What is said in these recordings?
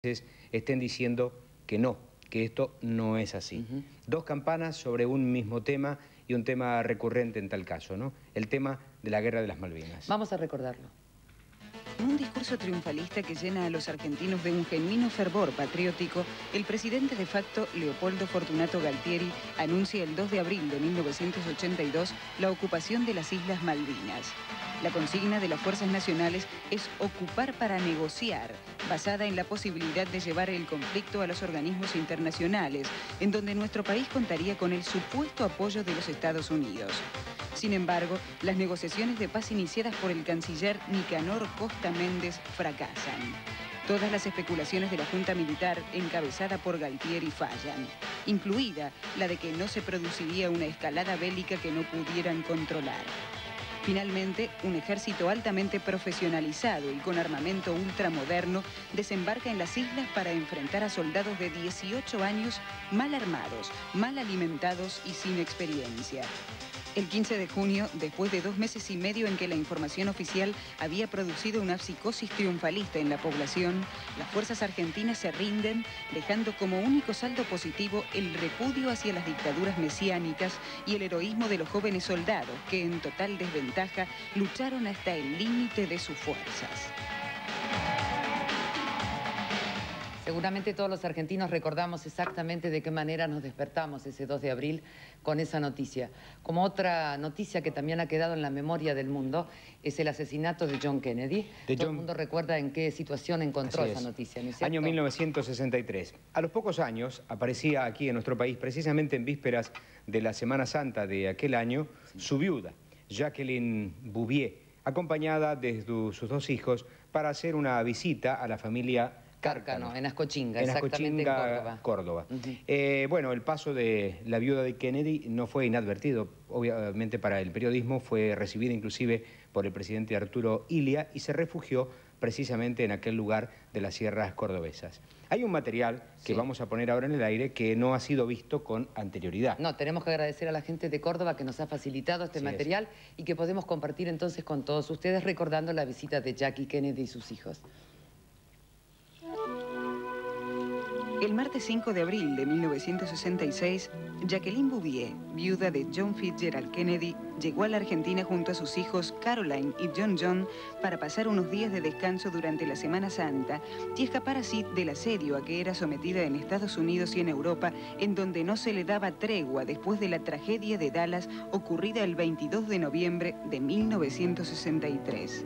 estén diciendo que no, que esto no es así. Dos campanas sobre un mismo tema y un tema recurrente en tal caso, ¿no? El tema de la Guerra de las Malvinas. Vamos a recordarlo. En un discurso triunfalista que llena a los argentinos de un genuino fervor patriótico, el presidente de facto, Leopoldo Fortunato Galtieri, anuncia el 2 de abril de 1982 la ocupación de las Islas Malvinas. La consigna de las fuerzas nacionales es ocupar para negociar, basada en la posibilidad de llevar el conflicto a los organismos internacionales, en donde nuestro país contaría con el supuesto apoyo de los Estados Unidos. Sin embargo, las negociaciones de paz iniciadas por el canciller Nicanor Costa Méndez fracasan. Todas las especulaciones de la Junta Militar encabezada por Galtieri fallan, incluida la de que no se produciría una escalada bélica que no pudieran controlar. Finalmente, un ejército altamente profesionalizado y con armamento ultramoderno desembarca en las islas para enfrentar a soldados de 18 años mal armados, mal alimentados y sin experiencia. El 15 de junio, después de 2 meses y medio en que la información oficial había producido una psicosis triunfalista en la población, las fuerzas argentinas se rinden, dejando como único saldo positivo el repudio hacia las dictaduras mesiánicas y el heroísmo de los jóvenes soldados que, en total desventaja, lucharon hasta el límite de sus fuerzas. Seguramente todos los argentinos recordamos exactamente de qué manera nos despertamos ese 2 de abril con esa noticia. Como otra noticia que también ha quedado en la memoria del mundo es el asesinato de John Kennedy. Todo el mundo recuerda en qué situación encontró esa noticia, ¿no es cierto? Año 1963. A los pocos años aparecía aquí en nuestro país, precisamente en vísperas de la Semana Santa de aquel año, su viuda, Jacqueline Bouvier, acompañada de sus 2 hijos para hacer una visita a la familia Cárcano, en Ascochinga, exactamente, en Córdoba. Bueno, el paso de la viuda de Kennedy no fue inadvertido. Obviamente para el periodismo fue recibida inclusive por el presidente Arturo Illia y se refugió precisamente en aquel lugar de las sierras cordobesas. Hay un material que vamos a poner ahora en el aire que no ha sido visto con anterioridad. No, tenemos que agradecer a la gente de Córdoba que nos ha facilitado este material y que podemos compartir entonces con todos ustedes recordando la visita de Jackie Kennedy y sus hijos. El martes 5 de abril de 1966, Jacqueline Bouvier, viuda de John Fitzgerald Kennedy, llegó a la Argentina junto a sus hijos Caroline y John para pasar unos días de descanso durante la Semana Santa y escapar así del asedio a que era sometida en Estados Unidos y en Europa, en donde no se le daba tregua después de la tragedia de Dallas ocurrida el 22 de noviembre de 1963.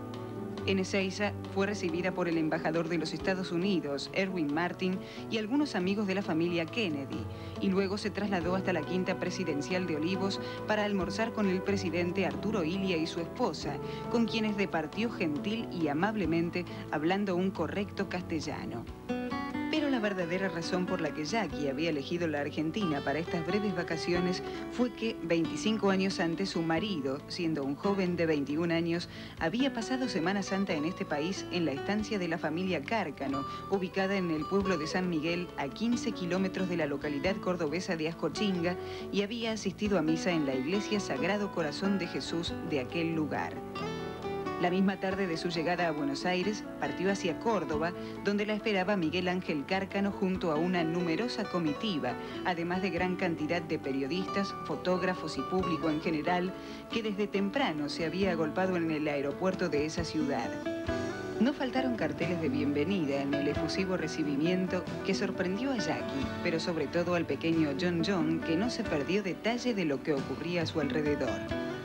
En Ezeiza fue recibida por el embajador de los Estados Unidos, Erwin Martin, y algunos amigos de la familia Kennedy, y luego se trasladó hasta la Quinta Presidencial de Olivos para almorzar con el presidente Arturo Illia y su esposa, con quienes departió gentil y amablemente hablando un correcto castellano. Pero la verdadera razón por la que Jackie había elegido la Argentina para estas breves vacaciones fue que 25 años antes su marido, siendo un joven de 21 años, había pasado Semana Santa en este país en la estancia de la familia Cárcano, ubicada en el pueblo de San Miguel, a 15 kilómetros de la localidad cordobesa de Ascochinga, y había asistido a misa en la iglesia Sagrado Corazón de Jesús de aquel lugar. La misma tarde de su llegada a Buenos Aires, partió hacia Córdoba, donde la esperaba Miguel Ángel Cárcano junto a una numerosa comitiva, además de gran cantidad de periodistas, fotógrafos y público en general, que desde temprano se había agolpado en el aeropuerto de esa ciudad. No faltaron carteles de bienvenida en el efusivo recibimiento que sorprendió a Jackie, pero sobre todo al pequeño John, que no se perdió detalle de lo que ocurría a su alrededor.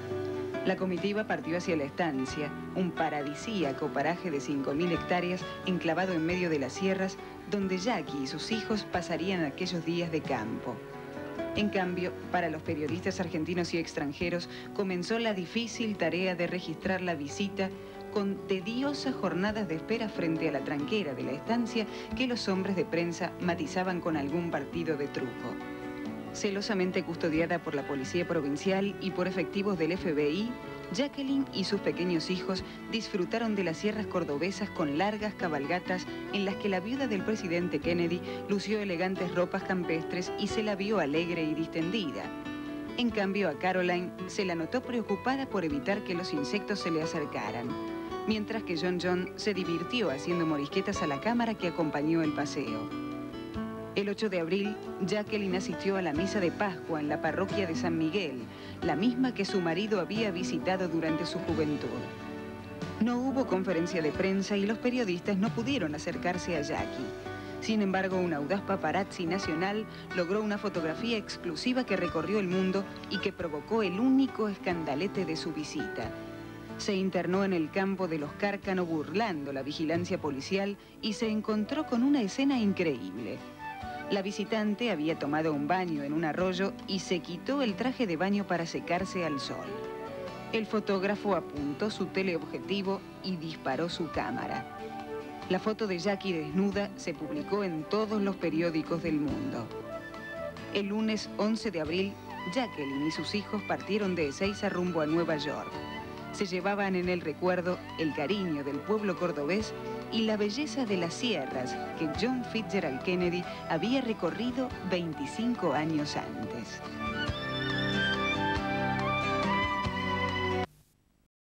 La comitiva partió hacia la estancia, un paradisíaco paraje de 5.000 hectáreas enclavado en medio de las sierras, donde Jackie y sus hijos pasarían aquellos días de campo. En cambio, para los periodistas argentinos y extranjeros, comenzó la difícil tarea de registrar la visita con tediosas jornadas de espera frente a la tranquera de la estancia que los hombres de prensa matizaban con algún partido de truco. Celosamente custodiada por la Policía Provincial y por efectivos del FBI, Jacqueline y sus pequeños hijos disfrutaron de las sierras cordobesas con largas cabalgatas en las que la viuda del presidente Kennedy lució elegantes ropas campestres y se la vio alegre y distendida. En cambio, a Caroline se la notó preocupada por evitar que los insectos se le acercaran. mientras que John se divirtió haciendo morisquetas a la cámara que acompañó el paseo. El 8 de abril, Jacqueline asistió a la misa de Pascua en la parroquia de San Miguel, la misma que su marido había visitado durante su juventud. No hubo conferencia de prensa y los periodistas no pudieron acercarse a Jackie. Sin embargo, un audaz paparazzi nacional logró una fotografía exclusiva que recorrió el mundo y que provocó el único escandalete de su visita. Se internó en el campo de los Cárcano burlando la vigilancia policial y se encontró con una escena increíble. La visitante había tomado un baño en un arroyo y se quitó el traje de baño para secarse al sol. El fotógrafo apuntó su teleobjetivo y disparó su cámara. La foto de Jackie desnuda se publicó en todos los periódicos del mundo. El lunes 11 de abril, Jacqueline y sus hijos partieron de Ezeiza rumbo a Nueva York. Se llevaban en el recuerdo el cariño del pueblo cordobés y la belleza de las sierras que John Fitzgerald Kennedy había recorrido 25 años antes.